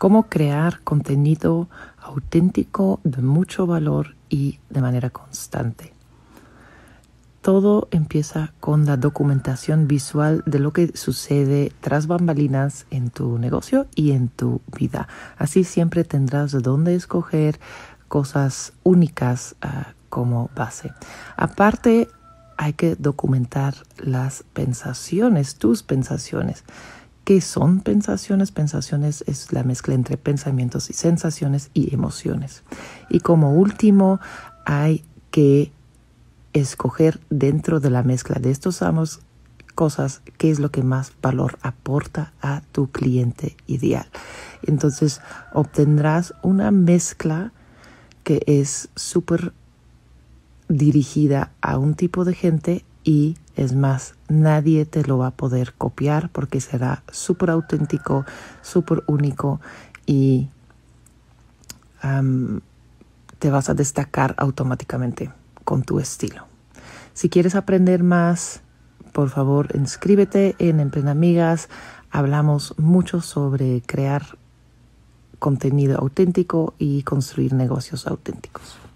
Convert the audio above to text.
cómo crear contenido auténtico de mucho valor y de manera constante. Todo empieza con la documentación visual de lo que sucede tras bambalinas en tu negocio y en tu vida. Así siempre tendrás de dónde escoger cosas únicas como base. Aparte, hay que documentar las pensaciones, tus pensaciones. ¿Qué son pensaciones? Pensaciones es la mezcla entre pensamientos y sensaciones y emociones. Y como último, hay que escoger dentro de la mezcla de estos ambos cosas qué es lo que más valor aporta a tu cliente ideal. Entonces obtendrás una mezcla que es súper dirigida a un tipo de gente y es más, nadie te lo va a poder copiar porque será súper auténtico, súper único y te vas a destacar automáticamente con tu estilo. Si quieres aprender más, por favor, inscríbete en Emprenamigas. Hablamos mucho sobre crear contenido auténtico y construir negocios auténticos.